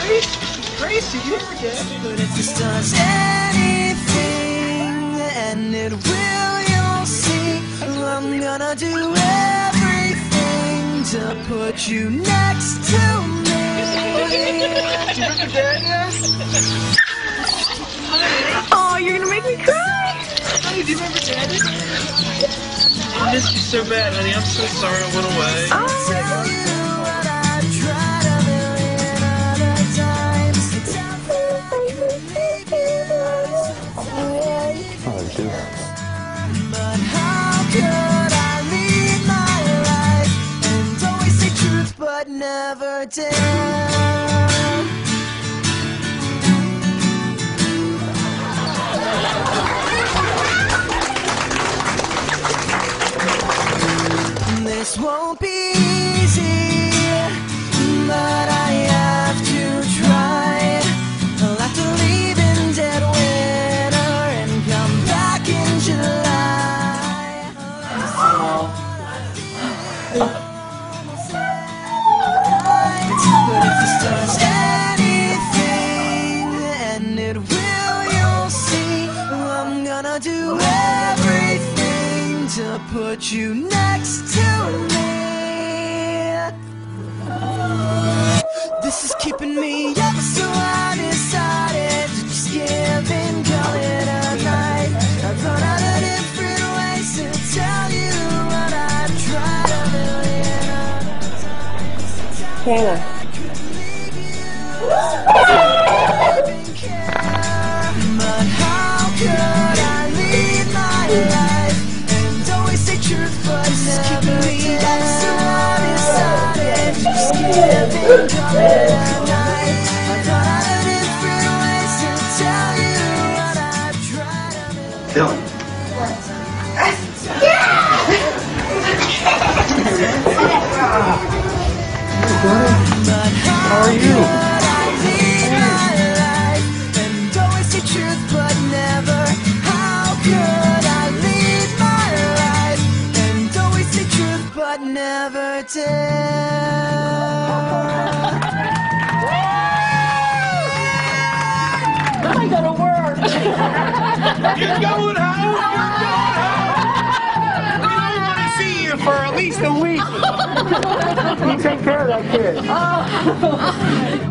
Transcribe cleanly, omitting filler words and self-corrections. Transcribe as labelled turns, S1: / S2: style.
S1: Gracie, you forget.
S2: But if this does anything, and it will, you'll see. I'm gonna do everything to put you next to me.
S1: Do you remember Dad?
S3: Oh, you're gonna make me cry.
S1: Honey, do you remember Dad? I missed you so bad, honey. I'm so sorry I went away.
S2: Tell you what I've tried a million other times. But how could I lead my life and always say truth but never dare? This won't be easy, but I have to try. I'll have to leave in dead winter and come back in July. But if this does anything, and it will, you'll see. I'm gonna do everything to put you next to me. This is keeping me up, so I decided to just give in, call it a night. I've thought out of different ways to tell you what I've tried a million other times.
S3: Taylor.
S2: But how could I lead my life and always say truth but never dare? So I decided to just give in, call it a night. I thought out of different ways to tell you what I've tried a million.
S1: Dylan.
S2: But how are you? Could I lead my life and always say truth but never? How could I lead my life and always say truth but never dare?
S3: I gotta work.
S1: You're going home. You're going home. We don't want to see you for at least a week.
S4: You take care of that kid.
S3: Oh.